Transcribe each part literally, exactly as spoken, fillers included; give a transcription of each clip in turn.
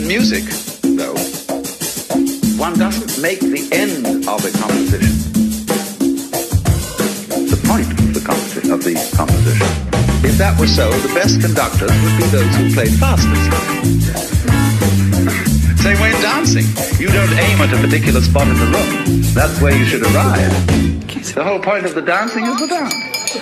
music, though, one doesn't make the end of a composition the point of the, composi- of the composition. If that were so, the best conductors would be those who played fastest. Same way in dancing. You don't aim at a particular spot in the room. That's where you should arrive. The whole point of the dancing is the dance.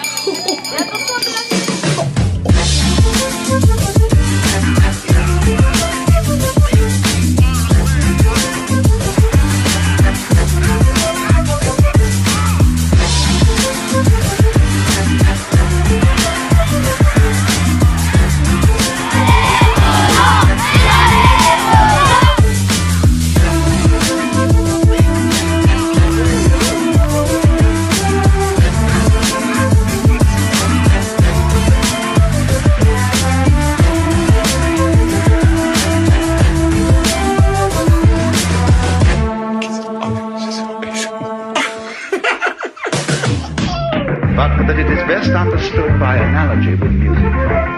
But that it is best understood by analogy with music.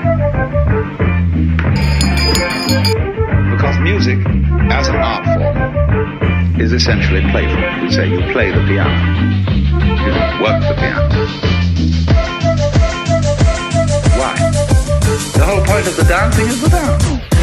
Because music, as an art form, is essentially playful. We say you play the piano. You don't work the piano. Why? The whole point of the dancing is the dance.